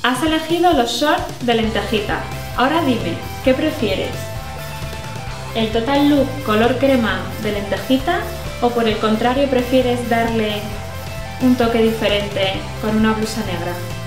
Has elegido los shorts de lentejita. Ahora dime, ¿qué prefieres? ¿El total look color crema de lentejita o por el contrario prefieres darle un toque diferente con una blusa negra?